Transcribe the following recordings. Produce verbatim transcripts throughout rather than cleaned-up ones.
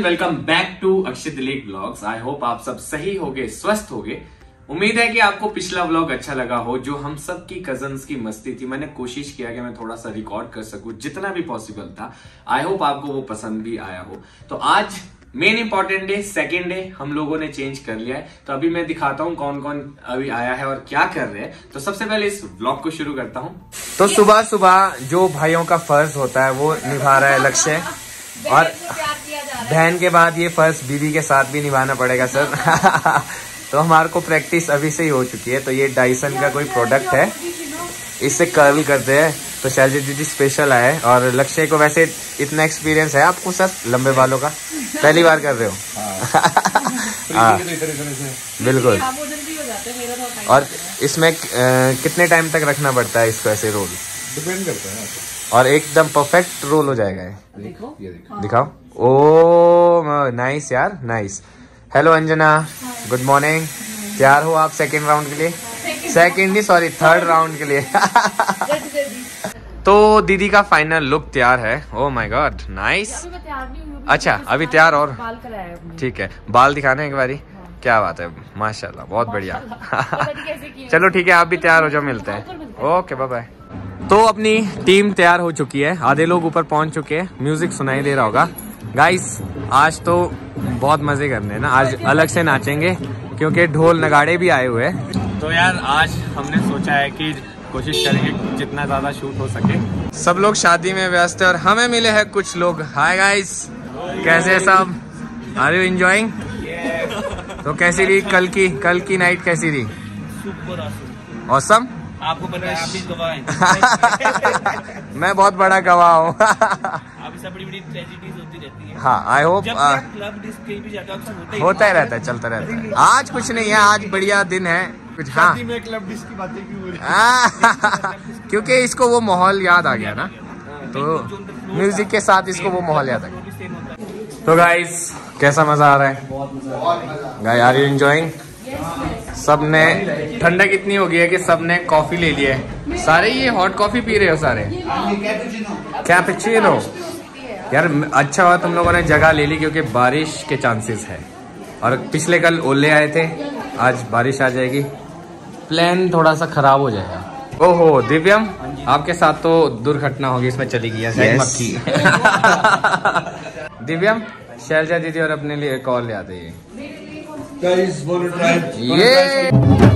Welcome back to Akshay Dilip vlogs. I hope आप सब सही होगे, स्वस्थ होगे। उम्मीद है कि आपको पिछला व्लॉग अच्छा लगा हो, जो हम सब की कजन्स की मस्ती थी। मैंने कोशिश किया कि मैं थोड़ा सा रिकॉर्ड कर सकूं जितना भी पॉसिबल था। आई होप आपको वो पसंद भी आया हो। तो आज main important day, second day हम लोगों ने चेंज कर लिया है। तो अभी मैं दिखाता हूँ कौन कौन अभी आया है और क्या कर रहे हैं। तो सबसे पहले इस व्लॉग को शुरू करता हूँ। तो सुबह सुबह जो भाइयों का फर्ज होता है वो निभा रहा है लक्ष्य, और बहन के बाद ये फर्ज दीदी के साथ भी निभाना पड़ेगा सर। तो हमारे को प्रैक्टिस अभी से ही हो चुकी है। तो ये डाइसन का कोई प्रोडक्ट है, इससे कर्ल करते हैं। तो शैलजा दीदी स्पेशल आए, और लक्ष्य को वैसे इतना एक्सपीरियंस है आपको सर लंबे बालों का? पहली बार कर रहे हो? हाँ बिल्कुल। और इसमें कितने टाइम तक रखना पड़ता है इसको ऐसे रोल? डिपेंड करता है, और एकदम परफेक्ट रोल हो जाएगा है। देखो ये देखो, दिखाओ। ओ नाइस यार, nice. Hello Anjana, good morning. तैयार हो आप सेकेंड राउंड के लिए? सेकेंड नहीं सॉरी थर्ड राउंड के लिए। तो दीदी का फाइनल लुक तैयार है। Oh my God, nice. अच्छा अभी तैयार और ठीक है, बाल दिखाने एक बारी। क्या बात है, माशाल्लाह, बहुत बढ़िया। चलो ठीक है, आप भी तैयार हो जाओ, मिलते हैं। Okay bye bye. तो अपनी टीम तैयार हो चुकी है, आधे लोग ऊपर पहुंच चुके हैं। म्यूजिक सुनाई दे रहा होगा। गाइस आज तो बहुत मजे करने हैं ना, आज अलग से नाचेंगे क्योंकि ढोल नगाड़े भी आए हुए हैं। तो यार आज हमने सोचा है कि कोशिश करेंगे जितना ज्यादा शूट हो सके। सब लोग शादी में व्यस्त है और हमें मिले हैं कुछ लोग। हाय गाइस, कैसे सब? Are you enjoying? तो कैसी रही कल की कल की नाइट कैसी रही? Super awesome. आपको पता है आप भी गवाह हैं। मैं बहुत बड़ा गवाह हूँ। अभी सब बड़ी बड़ी ट्रेजेडीज होती रहती है। हाँ आई होप क्लब डिस्क भी जाता है, होता ही रहता है, चलता रहता है। आज कुछ नहीं है, आज बढ़िया दिन है कुछ। हाँ में क्लब डिस्क की बातें क्यों हो रही? क्योंकि इसको वो माहौल याद आ गया ना, तो म्यूजिक के साथ इसको वो माहौल याद आ गया। तो गाइस कैसा मजा आ रहा है? Guys are you enjoying? सबने ठंडक इतनी हो गई है कि सबने कॉफी ले लिया है। सारे ये हॉट कॉफी पी रहे हो सारे? कैपुचिनो। यार अच्छा हुआ तुम लोगों ने जगह ले ली, क्योंकि बारिश के चांसेस है। और पिछले कल ओले आए थे, आज बारिश आ जाएगी। प्लान थोड़ा सा खराब हो जाएगा। ओहो दिव्यम, आपके साथ तो दुर्घटना होगी, इसमें चली गई है मक्खी। दिव्यम, शैलजा दीदी और अपने लिए कॉल ले आते हैं। Guys, wanna try? ये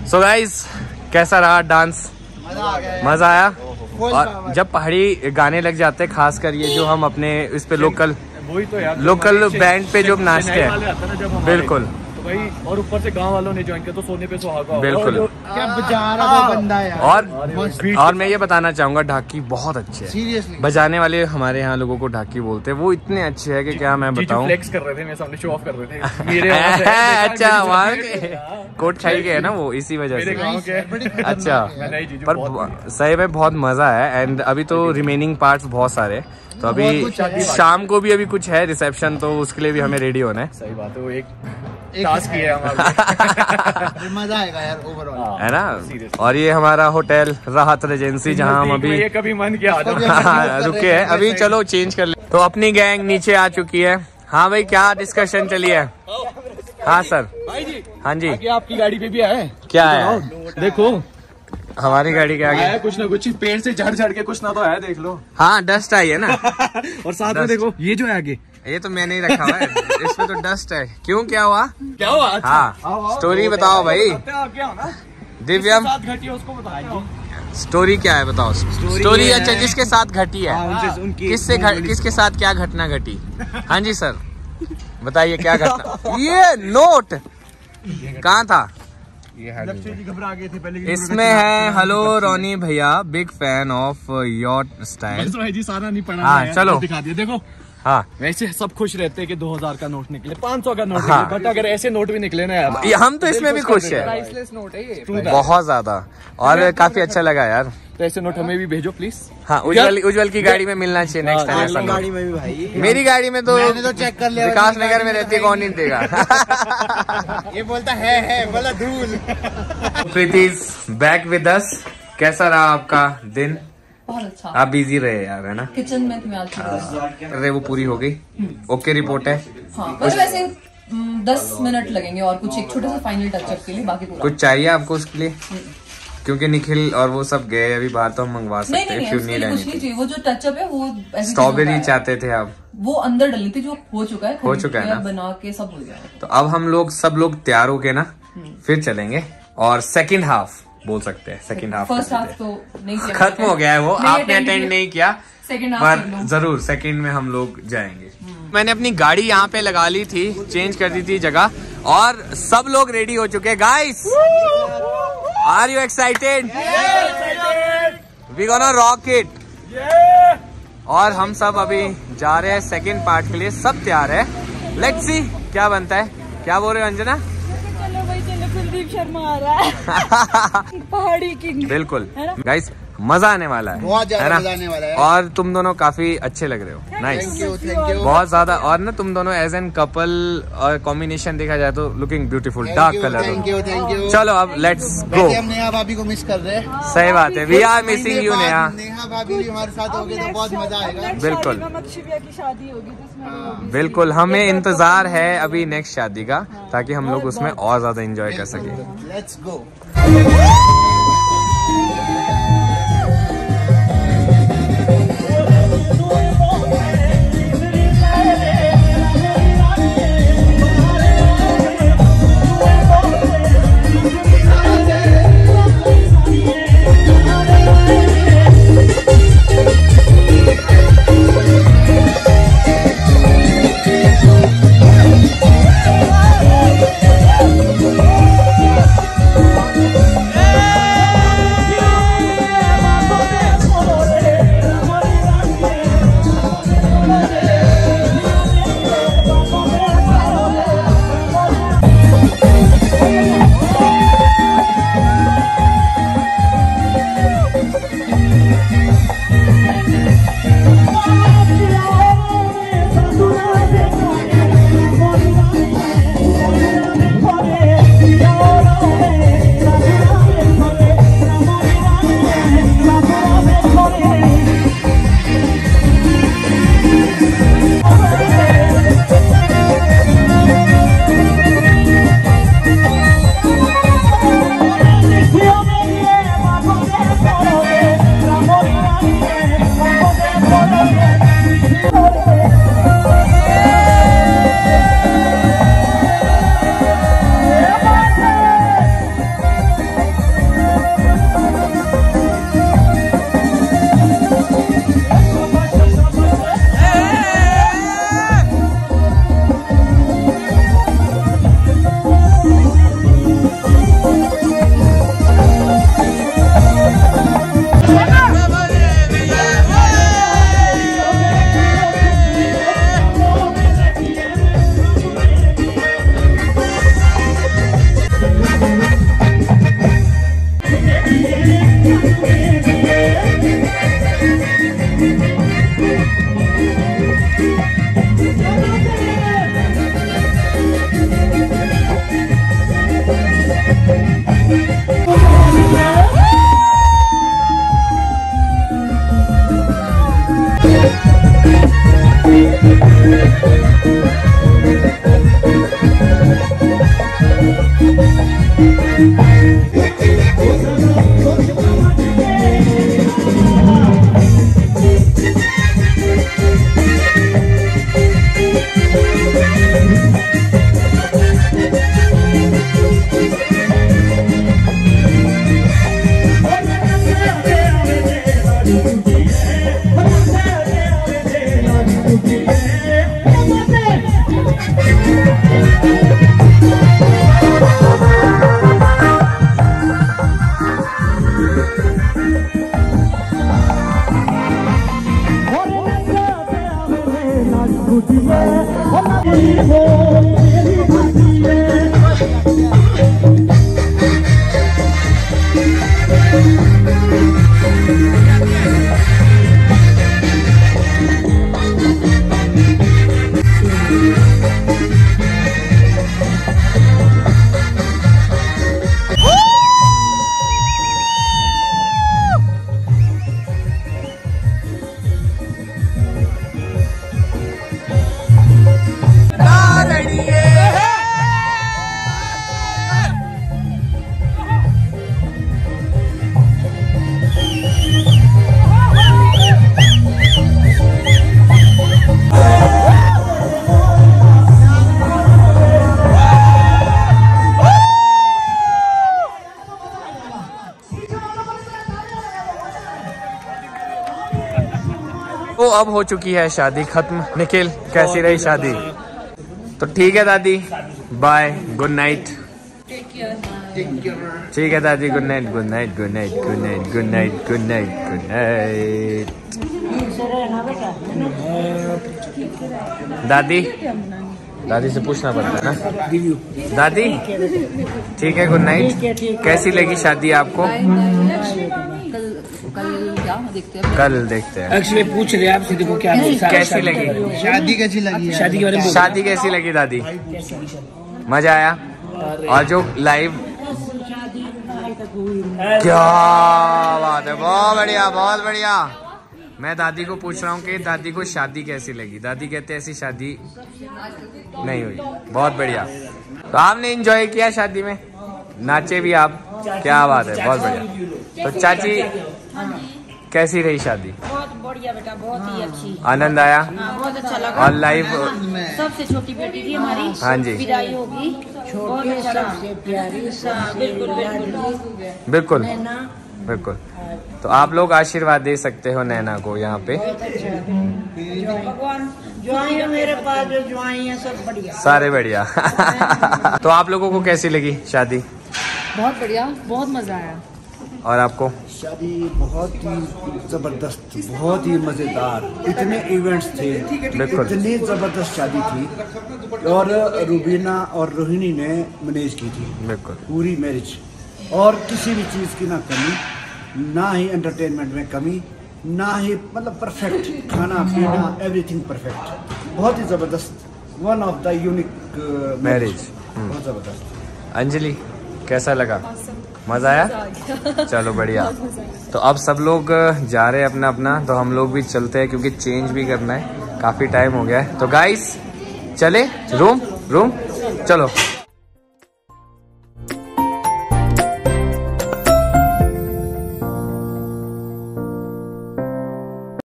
सो गाइस, कैसा रहा डांस? मजा आया। और जब पहाड़ी गाने लग जाते हैं, खासकर ये जो हम अपने इस पे लोकल वही तो यार, लोकल बैंड पे जो नाचते हैं, बिल्कुल। तो भाई, और ऊपर से गांव वालों ने ज्वाइन किया तो सोने पे सुहागा, बिल्कुल। क्या बजा रहा वो बंदा यार। और और मैं ये बताना चाहूंगा, ढाकी बहुत अच्छे है। सीरियसली बजाने वाले हमारे यहाँ लोगों को ढाकी बोलते हैं, वो इतने अच्छे हैं कि क्या मैं बताऊं। फ्लेक्स कर रहे थे मेरे सामने, शो ऑफ कर रहे थे मेरे वहाँ से, देखा, अच्छा, मेरी वहाँ जगह के कोट खाई के है ना वो, इसी वजह मेरे से। गाँव के। अच्छा, नहीं जीजू, पर बहुत सही में बहुत मजा है। एंड अभी तो रिमेनिंग पार्ट्स बहुत सारे, तो अभी शाम को भी अभी कुछ है रिसेप्शन, तो उसके लिए भी हमें रेडी होना है। सही बात है, वो एक टास्क ही है हमारा। मजा आएगा यार ओवरऑल, है ना। और ये हमारा होटल राहत रेजेंसी, जहाँ हम अभी ये कभी मन किया आ रुके हैं। अभी चलो चेंज कर ले। तो अपनी गैंग नीचे आ चुकी है। हाँ भाई, क्या डिस्कशन चली है? हाँ सर। हाँ जी, आपकी गाड़ी पे भी आए? क्या है? देखो हमारी गाड़ी के आगे आया कुछ ना कुछ, पेड़ से झड़ झड़ के कुछ ना तो आया, देख लो। हाँ, डस्ट आई है ना। और साथ में देखो ये जो है आगे, ये तो मैंने ही रखा हुआ है, इसमें तो डस्ट है। क्यों, क्या हुआ? क्या हुआ? हाँ, स्टोरी बताओ भाई। दिव्यम, घटी उसको बताओ, स्टोरी क्या है बताओ। स्टोरी अच्छा, जिसके साथ घटी है, किससे किसके साथ क्या घटना घटी? हाँ जी सर, बताइए क्या घटना। ये नोट कहाँ था? घबरा गए थे पहले। इसमें है, हेलो रोनी भैया, big fan of your style. जी सारा नहीं पढ़ा। हाँ चलो दिखा दिया, देखो। हाँ, वैसे सब खुश रहते हैं कि दो हजार का नोट निकले, पाँच सौ का नोट हाँ। निकले, बट अगर ऐसे नोट भी निकले ना यार, ये हम तो इसमें भी खुश है, प्राइसलेस नोट है ये, बहुत ज्यादा। और काफी अच्छा लगा यार। तो ऐसे नोट हमें भी भेजो प्लीज। हाँ, उज्जवल उज्जवल की गाड़ी में मिलना चाहिए नेक्स्ट टाइम ऐसा नोट। गाड़ी में भी भाई, मेरी गाड़ी में तो मैंने तो चेक कर लिया, विकास नगर में रहती है, कौन नहीं देगा। ये बोलता है है बोला धूल। Preeti back with us. कैसा रहा आपका दिन? बहुत अच्छा। आप बिजी रहे यार, है ना? किचन में थी मैं आज सुबह। अरे वो पूरी हो गई, ओके रिपोर्ट है। हाँ, बस वैसे हम्म, दस मिनट लगेंगे और कुछ एक छोटे से फाइनल टचअप के लिए, बाकी पूरा। कुछ चाहिए आपको उसके लिए? क्योंकि निखिल और वो सब गए अभी बाहर, तो हम मंगवा नहीं सकते नहीं हैं। नहीं, उसके लिए कुछ नहीं चाहिए। वो जो टचअप है वो ऐसे स्ट्रॉबेरी होता है। चाहते थे आप? वो अंदर डली थी, जो हो चुका है, हो चुका है ना? बना के सब हो गया है। तो अब हम लोग सब लोग तैयार हो के ना फिर चलेंगे, और सेकंड हाफ बोल सकते हैं। सेकंड हाफ फर्स्ट हाफ तो नहीं किया, खत्म हो गया है वो, नहीं आपने attend अटेंड नहीं किया, सेकंड हाफ कर पर लो। जरूर सेकंड में हम लोग जाएंगे। मैंने अपनी गाड़ी यहाँ पे लगा ली थी, चेंज कर दी थी जगह, और सब लोग रेडी हो चुके हैं। Guys, are you excited? We gonna rock it. और हम सब अभी जा रहे हैं सेकंड पार्ट के लिए, सब तैयार है। लेट्स सी क्या बनता है। क्या बोल रहे हो अंजना? चलो भाई चलो, कुलदीप शर्मा आ रहा है। पहाड़ी किंग। बिल्कुल गाइस, मजा आने वाला है, बहुत ज्यादा है ना? मजा आने वाला है। और तुम दोनों काफी अच्छे लग रहे हो, nice, thank you thank you. बहुत ज्यादा। और ना तुम दोनों एज एन कपल और कॉम्बिनेशन देखा जाए तो looking beautiful, dark colour. Thank you thank you. चलो अब लेट्स गो। वैसे हम नेहा भाभी को मिस कर रहे हैं। सही बात है, we are missing you Neha. Neha भाभी भी हमारे साथ होगी तो बहुत मजा आएगा। बिल्कुल मक्षिविया की शादी होगी जिसमें बिल्कुल, हमें इंतजार है अभी नेक्स्ट शादी का, ताकि हम लोग उसमें और ज्यादा एंजॉय कर सके। Let's go. Yeah! तो अब हो चुकी है शादी खत्म। निखिल, कैसी रही शादी? तो ठीक है दादी, बाय, गुड नाइट। ठीक है दादी, good night, good night, good night, good night, good night, good night, good night. दादी, दादी से पूछना पड़ता है ना। दादी, ठीक है, गुड नाइट। कैसी लगी शादी आपको? कल क्या देखते हैं? कल देखते हैं। एक्चुअली पूछ रहे आपसे, देखो क्या कैसी लगी शादी? कैसी लगी? शादी के बारे में शादी कैसी लगी दादी? मजा आया? और जो लाइव, क्या बात है, बहुत बढ़िया, बहुत बढ़िया। मैं दादी को पूछ रहा हूँ कि दादी को शादी कैसी लगी। दादी कहते ऐसी शादी नहीं हुई। बहुत बढ़िया। तो आपने एंजॉय किया शादी में, नाचे भी आप, क्या बात है, बहुत बढ़िया। तो चाची, कैसी रही शादी? बहुत बढ़िया बेटा, बहुत ही अच्छी। आनंद आया? बहुत अच्छा लगा। और लाइव सबसे छोटी बेटी थी हमारी, हाँ जी, विदाई होगी। बहुत अच्छा, बिल्कुल बिल्कुल बिल्कुल। तो आप लोग आशीर्वाद दे सकते हो नैना को यहाँ पे। भगवान जो आई है मेरे पास, जो जो आई है सब बढ़िया, सारे बढ़िया। तो आप लोगों को कैसी लगी शादी? बहुत बढ़िया, बहुत मजा आया। और आपको? शादी बहुत ही जबरदस्त, बहुत ही मजेदार, इतने इवेंट्स थे, इतनी जबरदस्त शादी थी। और रुबीना और रोहिणी ने मैनेज की थी बिल्कुल पूरी मैरिज, और किसी भी चीज़ की ना कमी, ना ही एंटरटेनमेंट में कमी, ना ही, मतलब परफेक्ट खाना पीना, एवरीथिंग परफेक्ट। बहुत ही जबरदस्त, one of the unique marriage, बहुत जबरदस्त। अंजलि, कैसा लगा? मजा आया? चलो बढ़िया। तो अब सब लोग जा रहे हैं अपना अपना, तो हम लोग भी चलते हैं क्योंकि चेंज भी करना है, काफी टाइम हो गया है। तो गाइस, चले रूम रूम, चलो।